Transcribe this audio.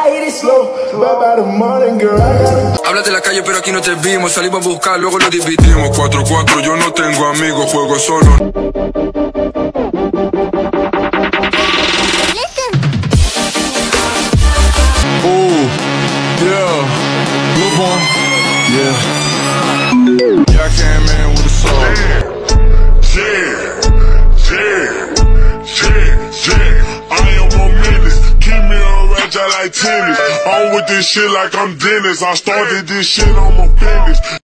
Hablas de la calle pero aquí no te vimos. Salimos a buscar, luego lo dividimos. 4-4, yo no tengo amigos, juego solo. Yeah, Lil Pump, yeah. Yeah, I came in with a song. I am a menace, keep me on ratchet like tennis. I'm with this shit like I'm Dennis. I started this shit, I'ma finish.